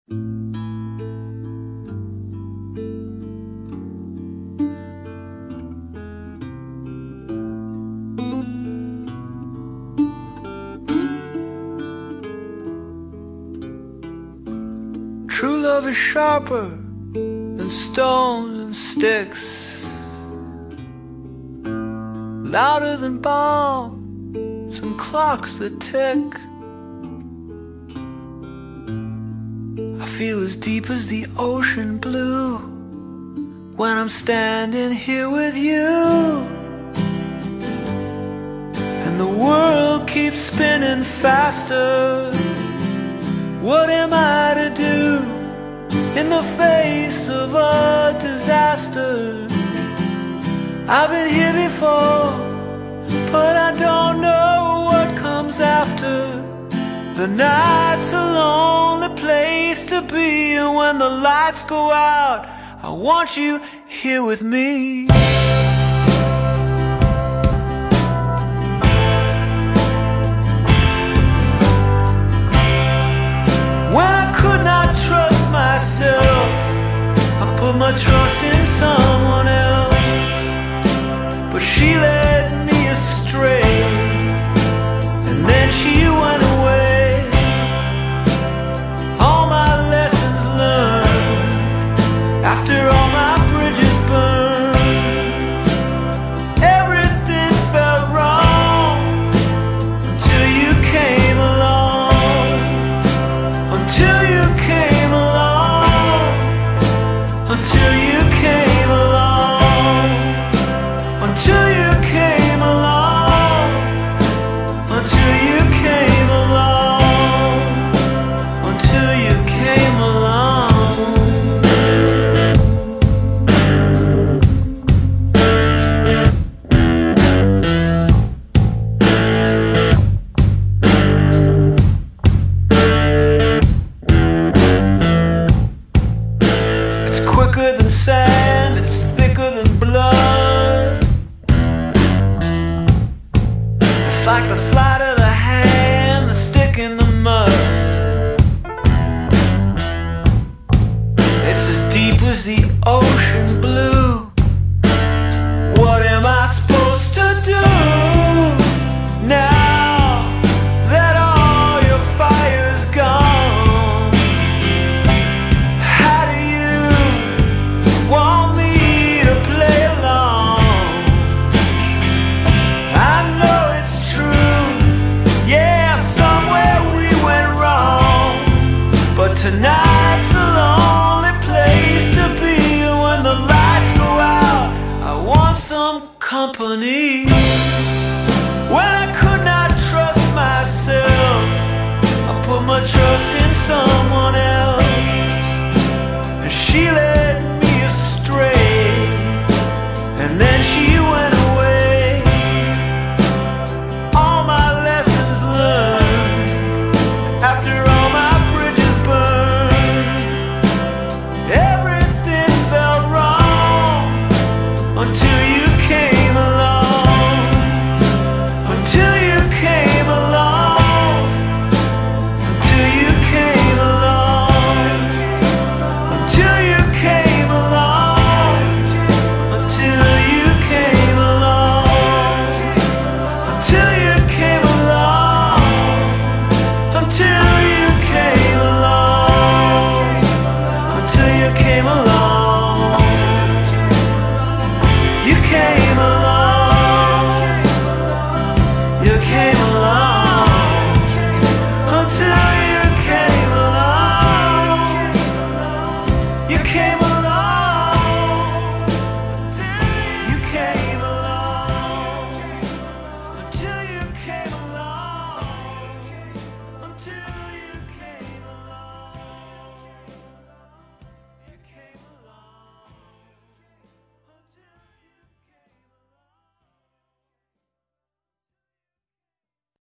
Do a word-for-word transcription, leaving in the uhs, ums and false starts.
True love is sharper than stones and sticks, louder than bombs and clocks that tick. I feel as deep as the ocean blue when I'm standing here with you, and the world keeps spinning faster. What am I to do in the face of a disaster? I've been here before, but I don't know what comes after. The night's a lonely place to be, and when the lights go out, I want you here with me. When I could not trust myself, I put my trust in someone else, but she led me astray, and then she went away. All my lessons learned, after all my bridges burned, everything felt wrong until you came along. Until you came along, until you came along, until you came along, until you came along, until you came along. It's quicker than sand, it's thicker than blood. It's like the sleight of the hand, the stick in the mud. It's as deep as the ocean blue. What am I supposed to do now that all your fire's gone? How do you want me to play along? I know it's true, yeah, somewhere we went wrong, but tonight's a lonely place to be, and when the lights go out, I want some company. When I could not trust myself, I put my trust in someone else, and she led me astray, and then she went away. All my lessons learned, after all my bridges burned, everything felt wrong until you came along. Until you came along, until you came along, until you came along, until you came along, until you came along, until you came along, until you came along, you came along, you came along.